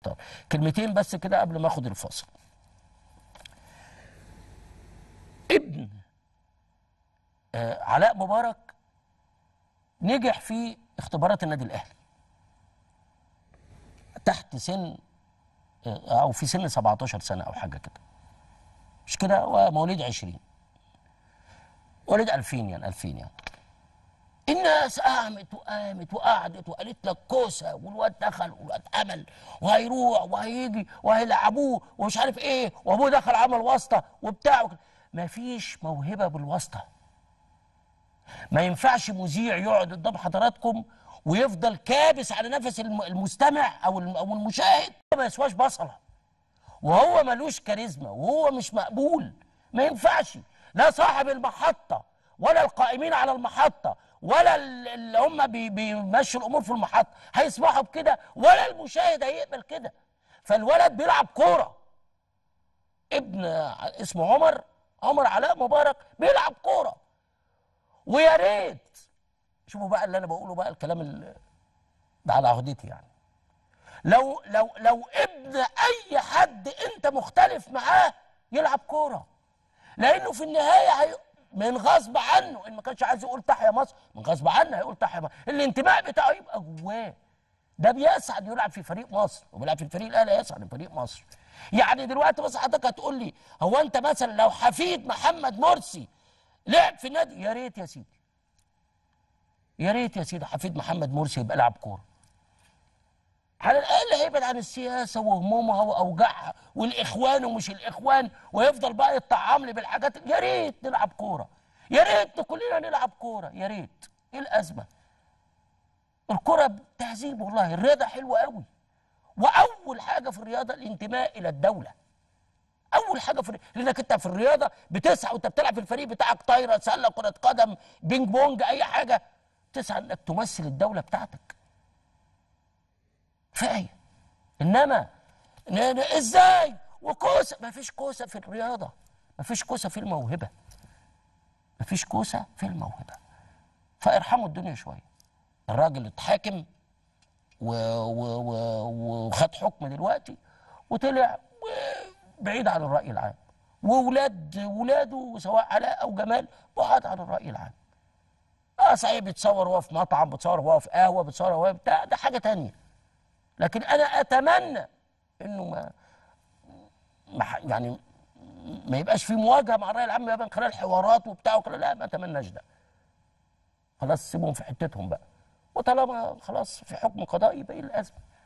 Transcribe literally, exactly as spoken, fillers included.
مختار. كلمتين بس كده قبل ما اخد الفاصل. ابن آه علاء مبارك نجح في اختبارات النادي الاهلي تحت سن آه او في سن سبعتاشر سنه او حاجه كده، مش كده؟ هو مواليد عشرين، مواليد ألفين يعني ألفين يعني. الناس قامت وقامت وقعدت وقالت لك كوسه، والواد دخل والواد عمل وهيروح وهيجي وهيلعبوه ومش عارف ايه، وابوه دخل عمل واسطه وبتاع. مفيش موهبه بالواسطه. ما ينفعش مذيع يقعد قدام حضراتكم ويفضل كابس على نفس المستمع او او المشاهد، ما يسواش بصله، وهو ملوش كاريزما وهو مش مقبول. ما ينفعش، لا صاحب المحطه ولا القائمين على المحطه ولا اللي هم بيمشوا الامور في المحطه هيسمحوا بكده، ولا المشاهد هيقبل كده. فالولد بيلعب كوره، ابن اسمه عمر عمر علاء مبارك بيلعب كوره. ويا ريت شوفوا بقى اللي انا بقوله بقى، الكلام اللي ده على عهدتي يعني، لو لو لو ابن اي حد انت مختلف معاه يلعب كوره، لانه في النهايه هي من غصب عنه، ان ما كانش عايز يقول تحيا مصر من غصب عنه هيقول تحيا مصر، الانتماء بتاعه يبقى جواه. ده بيسعد يلعب في فريق مصر، وبيلعب في الفريق الاهلي يسعد في فريق مصر. يعني دلوقتي بس حضرتك هتقول لي هو انت مثلا لو حفيد محمد مرسي لعب في النادي، يا ريت يا سيدي، يا ريت يا سيدي حفيد محمد مرسي يبقى لاعب كوره. على الاقل هيبعد عن السياسه وهمومها واوجاعها والاخوان ومش الاخوان، ويفضل بقى يطعم لي بالحاجات. يا ريت نلعب كوره، يا ريت كلنا نلعب كوره، يا ريت. ايه الازمه؟ الكوره تهذيب والله، الرياضه حلوه قوي. واول حاجه في الرياضه الانتماء الى الدوله. اول حاجه في لانك انت في الرياضه بتسعى وانت بتلعب في الفريق بتاعك، طايره، سله، كره قدم، بينج بونج، اي حاجه، تسعى انك تمثل الدوله بتاعتك. كفايه. انما ازاي وكوسه؟ ما فيش كوسه في الرياضه، ما فيش كوسه في الموهبه، ما فيش كوسه في الموهبه. فارحموا الدنيا شويه. الراجل اتحاكم وخد حكم دلوقتي وطلع بعيد عن الراي العام، واولاد ولاده سواء علاء او جمال بعاد عن الراي العام. اه صحيح بيتصور وهو في مطعم، بيتصور وهو في قهوه، بيتصور وهو بتاع، ده حاجه ثانيه. لكن انا اتمنى انه ما يعني ما يبقاش في مواجهه مع الراي العام من خلال حوارات وبتاع وكده، لا ما اتمناش ده. خلاص سيبهم في حتتهم بقى، وطالما خلاص في حكم قضائي يبقى ايه الازمه؟